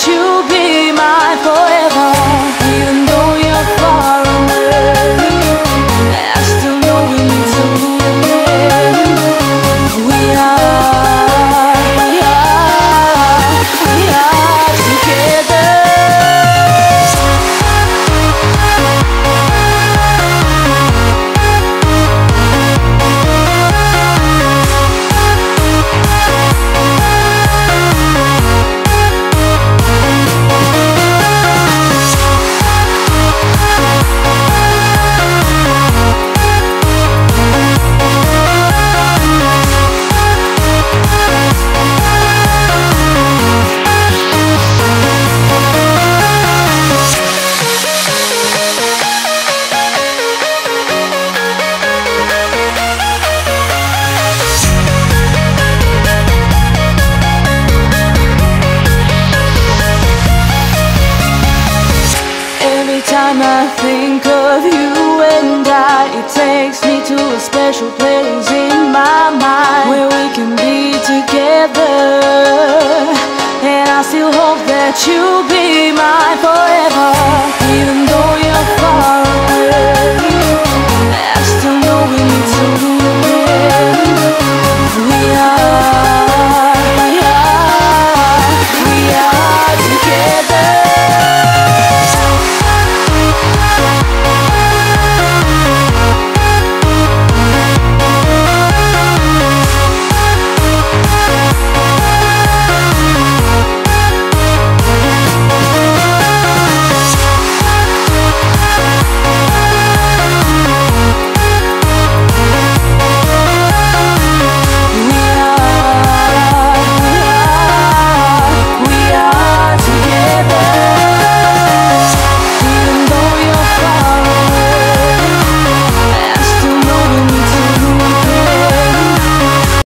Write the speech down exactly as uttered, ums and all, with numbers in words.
you'll be mine forever. Even though you're far away, I still know we need to again. We are, we are, we are together. Every time I think of you and I, it takes me to a special place in my mind where we can be together. And I still hope that you'll be